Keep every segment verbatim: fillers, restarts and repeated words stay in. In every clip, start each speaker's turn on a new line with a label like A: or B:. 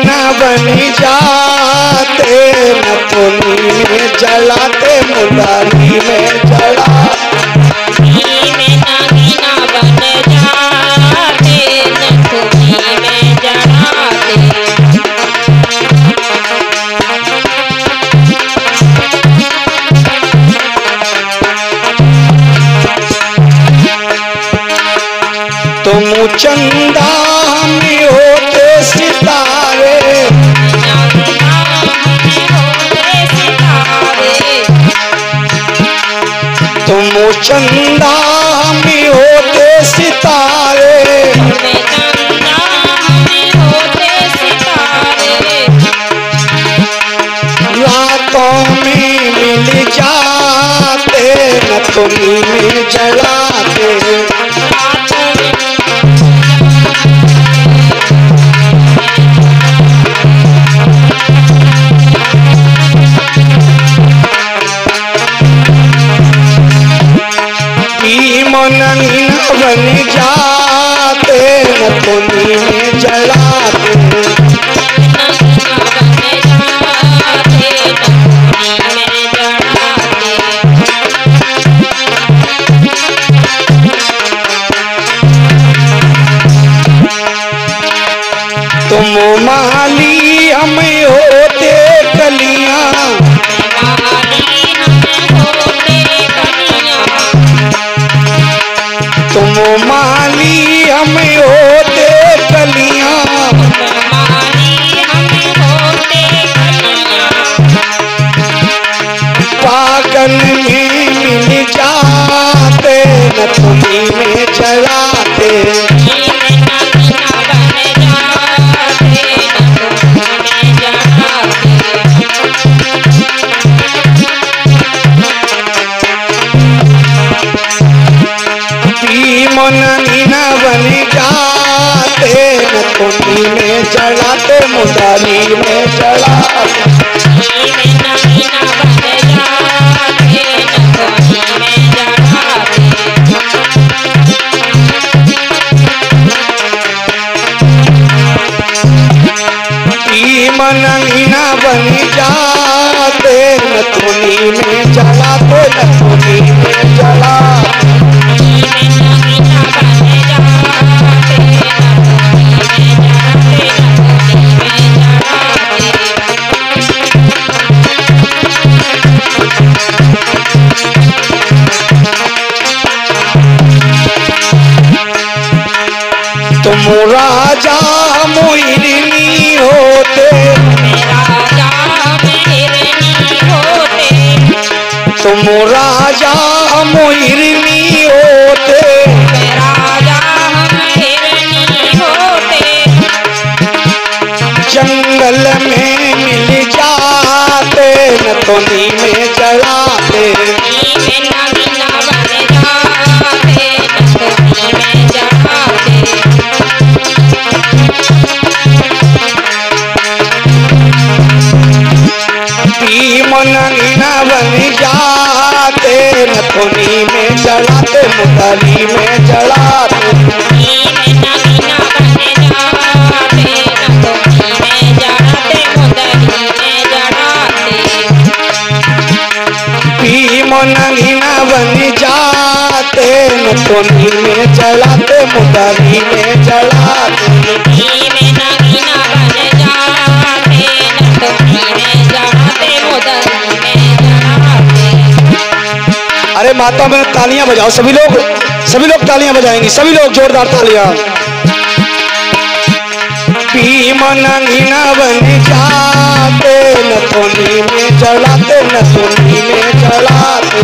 A: नगीना बनी जाते, नथुनी में जलाते मुरारी में जला।
B: में नगीना बन जाते, नथुनी में जलाते।
A: तुम चंदा में होते सितारे, तुम चंदा में होते सितारे, रातों में मिल जाते, नथुनी में जलाते। नगीना बन जाते, नथुनी में जलाते। तुम माली हम होते कलियां, तुम माली हम होते कलियां, पागल में मिल जाते, नथुनी में जलाते। नगीना बन जाते, नथुनी में जलाते मुरारी में जलाते। नगीना बन जाते, नथुनी में जलाते, नथुनी में जलाते। तुम राजा मोहिनी होते, तुम राजा मोहिनी होते, जंगल में मिल जाते, नथुनी में जलाते। नगीना बन जाते, नथुनी में जलाते मुरारी में जलाते। नगीना बन जाते, नथुनी में जलाते मुरारी में जलाते। अरे माता में तालियां बजाओ सभी लोग, सभी लोग तालियां बजाएंगे, सभी लोग जोरदार तालियां। भीम नगीना बन जाते, नथुनी में जलाते, नथुनी में जलाते।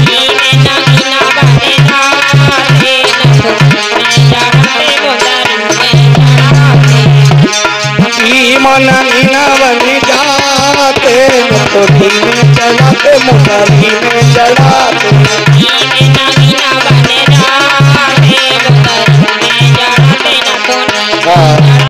A: भीम नगीना बन जाते, नथुनी में जलाते मुरारी में जलाते।